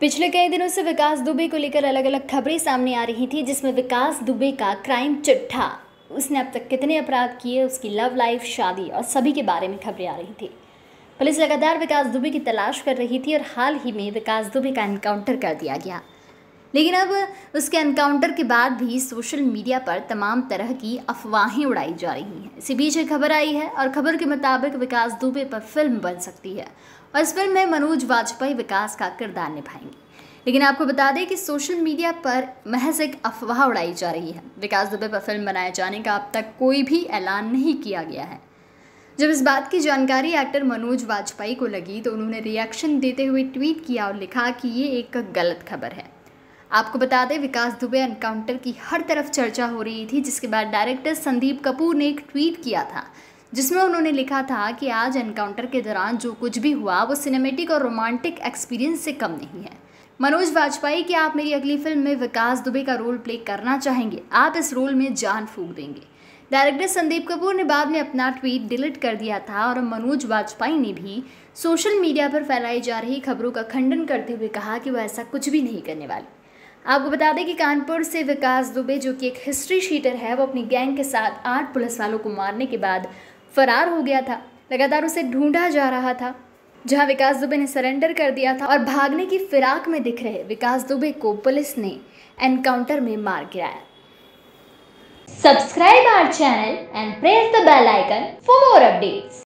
पिछले कई दिनों से विकास दुबे को लेकर अलग अलग खबरें सामने आ रही थी, जिसमें विकास दुबे का क्राइम चिट्ठा, उसने अब तक कितने अपराध किए, उसकी लव लाइफ, शादी और सभी के बारे में खबरें आ रही थी। पुलिस लगातार विकास दुबे की तलाश कर रही थी और हाल ही में विकास दुबे का एनकाउंटर कर दिया गया। लेकिन अब उसके एनकाउंटर के बाद भी सोशल मीडिया पर तमाम तरह की अफवाहें उड़ाई जा रही हैं। इसी बीच एक खबर आई है और खबर के मुताबिक विकास दुबे पर फिल्म बन सकती है और इस फिल्म में मनोज वाजपेयी विकास का किरदार निभाएंगे। लेकिन आपको बता दें कि सोशल मीडिया पर महज एक अफवाह उड़ाई जा रही है। विकास दुबे पर फिल्म बनाए जाने का अब तक कोई भी ऐलान नहीं किया गया है। जब इस बात की जानकारी एक्टर मनोज वाजपेयी को लगी तो उन्होंने रिएक्शन देते हुए ट्वीट किया और लिखा कि ये एक गलत खबर है। आपको बता दें, विकास दुबे एनकाउंटर की हर तरफ चर्चा हो रही थी, जिसके बाद डायरेक्टर संदीप कपूर ने एक ट्वीट किया था जिसमें उन्होंने लिखा था कि आज एनकाउंटर के दौरान जो कुछ भी हुआ वो सिनेमैटिक और रोमांटिक एक्सपीरियंस से कम नहीं है। मनोज वाजपेयी, क्या आप मेरी अगली फिल्म में विकास दुबे का रोल प्ले करना चाहेंगे? आप इस रोल में जान फूंक देंगे। डायरेक्टर संदीप कपूर ने बाद में अपना ट्वीट डिलीट कर दिया था और मनोज वाजपेयी ने भी सोशल मीडिया पर फैलाई जा रही खबरों का खंडन करते हुए कहा कि वह ऐसा कुछ भी नहीं करने वाले। आपको बता दें कि कानपुर से विकास दुबे, जो कि एक हिस्ट्री शीटर है, वो अपनी गैंग के साथ 8 पुलिस वालों को मारने के बाद फरार हो गया था। लगातार उसे ढूंढा जा रहा था, जहां विकास दुबे ने सरेंडर कर दिया था और भागने की फिराक में दिख रहे विकास दुबे को पुलिस ने एनकाउंटर में मार गिराया। Subscribe our channel and press the bell icon for more updates.